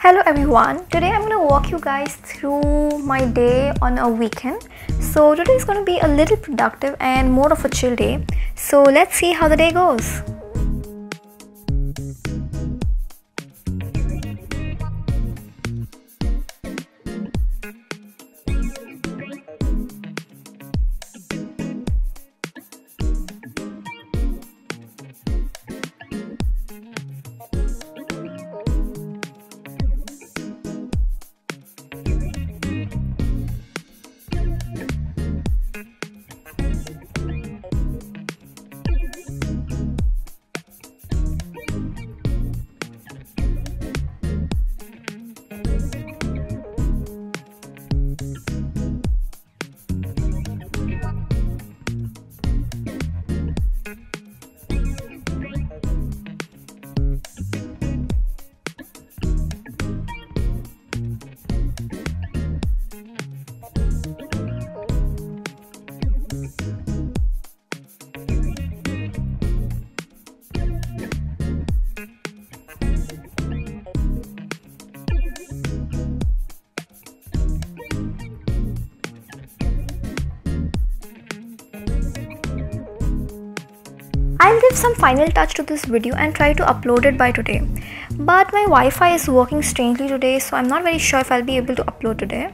Hello everyone, today I'm going to walk you guys through my day on a weekend. So today is going to be a little productive and more of a chill day. So let's see how the day goes. I'll give some final touch to this video and try to upload it by today. But my Wi-Fi is working strangely today, so I'm not very sure if I'll be able to upload today.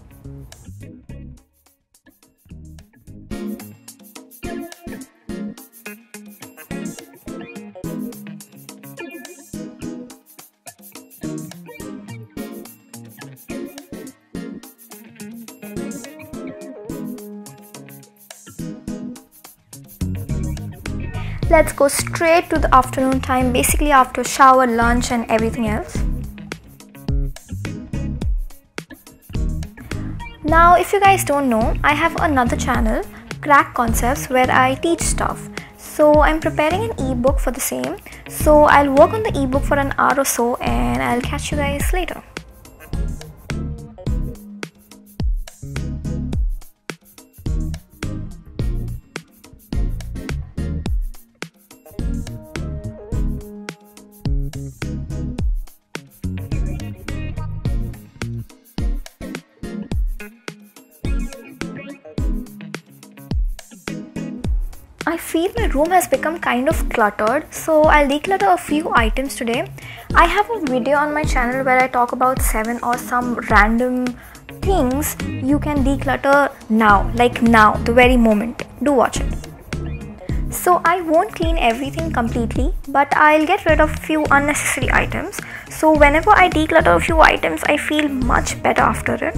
Let's go straight to the afternoon time, basically after shower, lunch and everything else. Now if you guys don't know, I have another channel, Crack Concepts, where I teach stuff. So I'm preparing an ebook for the same. So I'll work on the ebook for an hour or so and I'll catch you guys later. I feel my room has become kind of cluttered, so I'll declutter a few items today. I have a video on my channel where I talk about 7 or some random things you can declutter now, like now, the very moment. Do watch it. So I won't clean everything completely, but I'll get rid of few unnecessary items. So whenever I declutter a few items, I feel much better after it.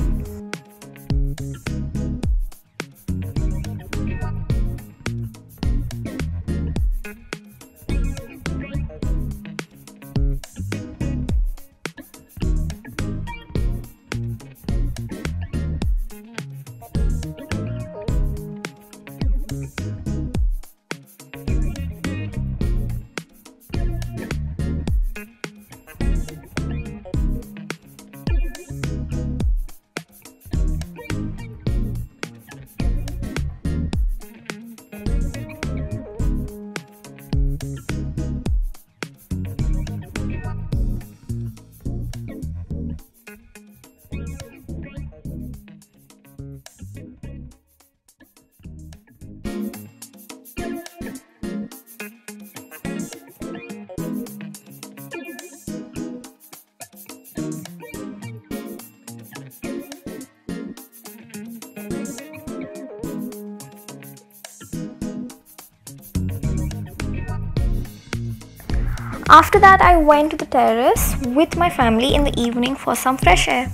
After that, I went to the terrace with my family in the evening for some fresh air.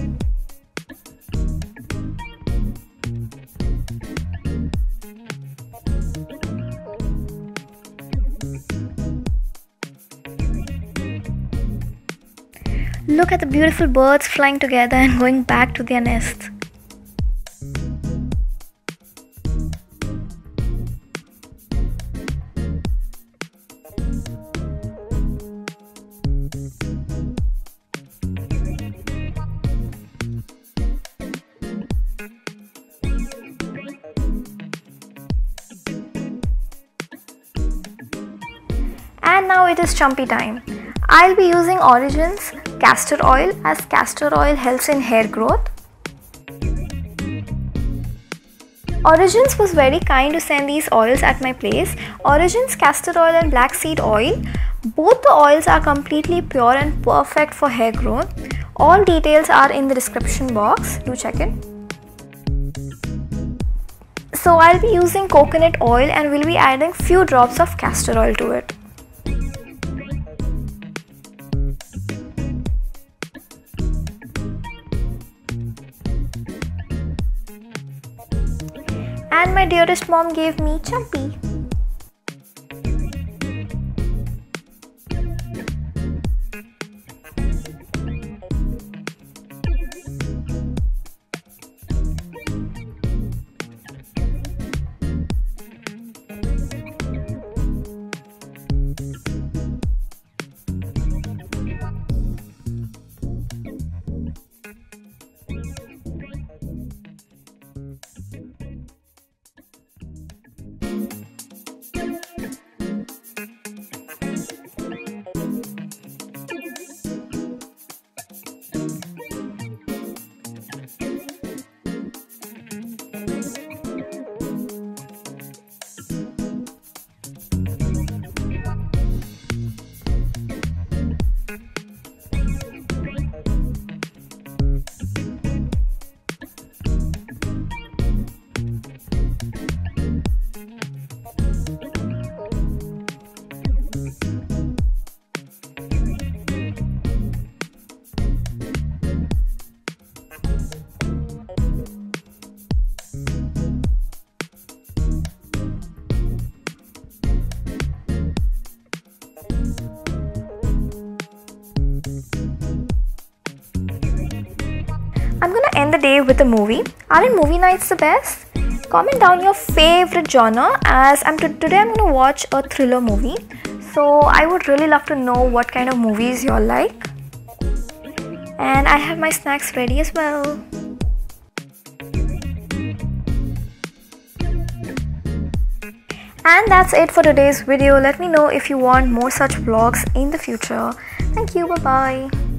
Look at the beautiful birds flying together and going back to their nests. And now it is Chumpy time. I'll be using Origins castor oil, as castor oil helps in hair growth. Origins was very kind to send these oils at my place. Origins castor oil and black seed oil. Both the oils are completely pure and perfect for hair growth. All details are in the description box. Do check it. So I'll be using coconut oil and we'll be adding few drops of castor oil to it. And my dearest mom gave me Champi. I'm gonna end the day with a movie. Aren't movie nights the best? Comment down your favorite genre, as today I'm gonna watch a thriller movie. So I would really love to know what kind of movies you all like. And I have my snacks ready as well. And that's it for today's video. Let me know if you want more such vlogs in the future. Thank you. Bye bye.